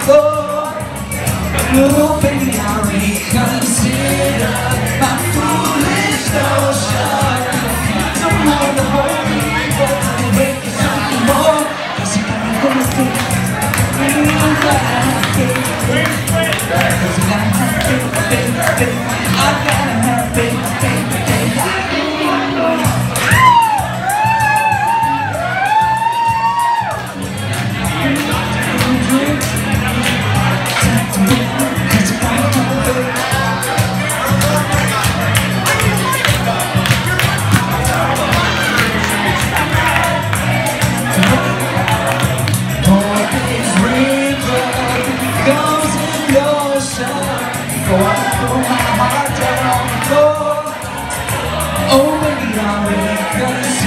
floor. Oh baby, I reconsider my foolish notion. Don't know the whole thing, but I'm waiting something more. 'Cause you got me thirsty. You got me thirsty. 'Cause you got me thirsty. I gotta have it, baby. Before I throw my heart down on the floor. Oh baby, I'm ready.